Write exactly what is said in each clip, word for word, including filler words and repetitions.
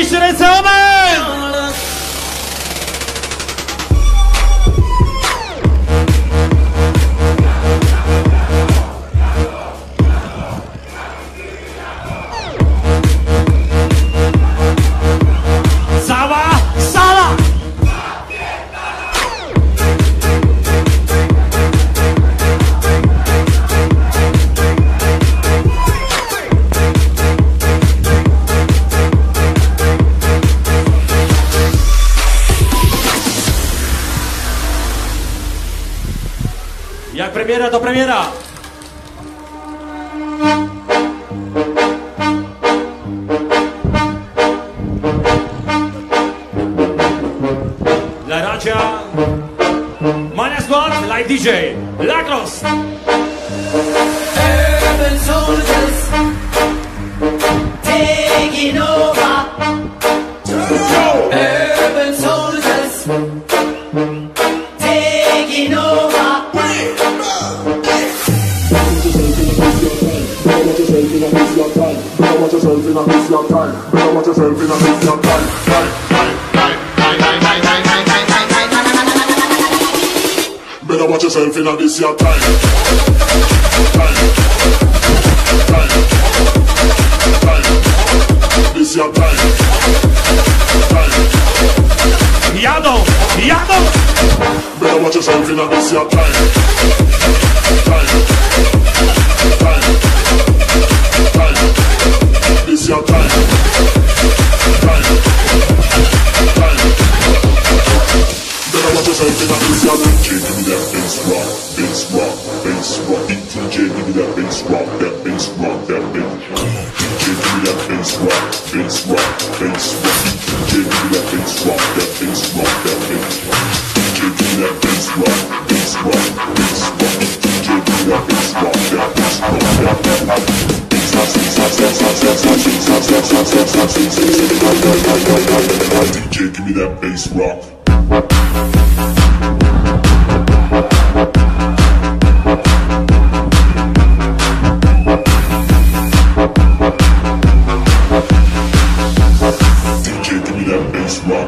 Podnieście ręce, amen! Cała sala! Jak premiera, to premiera! Dla Racia, Mania Squad, Live D J, Lacrosse! Urban soldiers taking over. Urban soldiers taking over. Watch yourself in a miss your time. Better watch yourself in a miss your time. Better watch yourself in a miss your time. Better watch yourself in a miss your time. Miss your time. Jadą, jadą! Better watch yourself in a miss your time. Miss your time. Better watch yourself in a miss your time. Give me that bass rock, bass rock, bass rock. D J, give me that bass rock, that bass rock, that bass. Come on, D J, give me that bass rock, bass rock, bass rock. D J, give me that bass rock, that bass rock, that bass. D J, give me that bass rock, bass rock, bass rock. D J, give me that bass rock, that bass rock, that bass. D J, give me that bass rock. D J, give me that bass rock.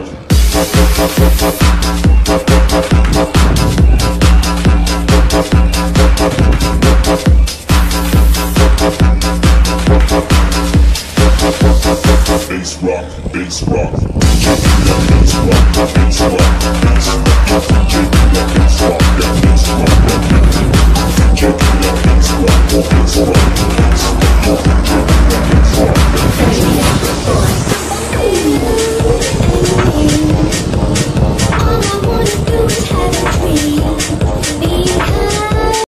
Bass rock, bass rock. D J, give me that bass rock, bass rock, bass rock. D J, give me that